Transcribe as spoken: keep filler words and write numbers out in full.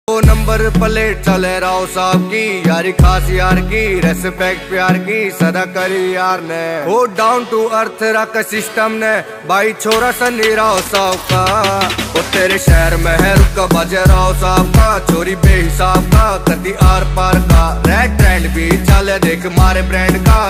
वो number plate चले राव साहब की, यारी खास यार की, रेस्पेक्ट प्यार की सदा करी यार ने। वो डाउन टू अर्थ रख सिस्टम ने, भाई छोरा सनी राव साहब का। वो तेरे शहर में है रुका बजे राव साहब का, चोरी बेहिसाब का, कति आर पार का, रेड ट्रेंड भी चले देख मारे ब्रांड का।